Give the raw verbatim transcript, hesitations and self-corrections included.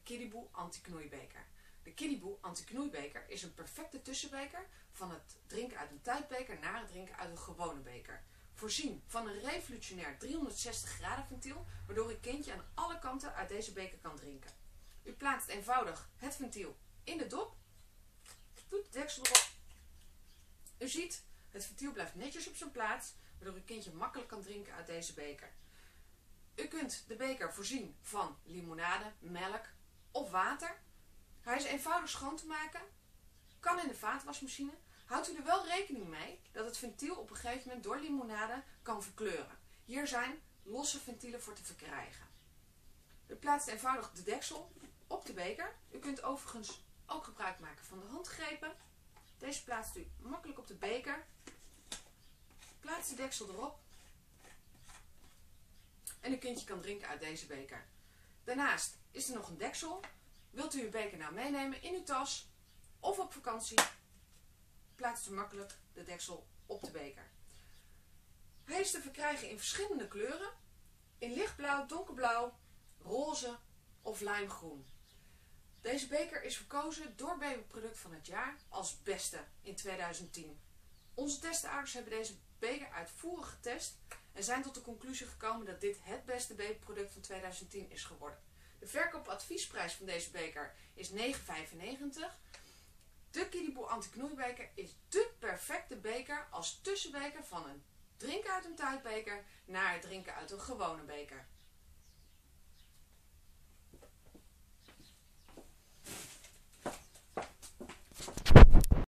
Kiddieboo anti-knoeibeker. De Kiddieboo anti-knoeibeker is een perfecte tussenbeker van het drinken uit een tuitbeker naar het drinken uit een gewone beker. Voorzien van een revolutionair driehonderdzestig graden ventiel, waardoor een kindje aan alle kanten uit deze beker kan drinken. U plaatst eenvoudig het ventiel in de dop, doet de deksel erop. U ziet, het ventiel blijft netjes op zijn plaats, waardoor uw kindje makkelijk kan drinken uit deze beker. U kunt de beker voorzien van limonade, melk of water. Hij is eenvoudig schoon te maken, kan in de vaatwasmachine. Houdt u er wel rekening mee dat het ventiel op een gegeven moment door limonade kan verkleuren. Hier zijn losse ventielen voor te verkrijgen. U plaatst eenvoudig de deksel op de beker. U kunt overigens ook gebruik maken van de handgrepen. Deze plaatst u makkelijk op de beker. Plaats de deksel erop. En uw kindje kan drinken uit deze beker. Daarnaast is er nog een deksel. Wilt u uw beker nou meenemen in uw tas of op vakantie? Plaatst u makkelijk de deksel op de beker. Hij is te verkrijgen in verschillende kleuren. In lichtblauw, donkerblauw, roze of lijmgroen. Deze beker is verkozen door Babyproduct van het jaar als beste in tweeduizend tien. Onze testouders hebben deze beker uitvoerig getest en zijn tot de conclusie gekomen dat dit het beste babyproduct van tweeduizend tien is geworden. De verkoopadviesprijs van deze beker is negen vijfennegentig. De Kiddieboo anti-knoeibeker is dé perfecte beker als tussenbeker van een drinken uit een tuitbeker naar het drinken uit een gewone beker.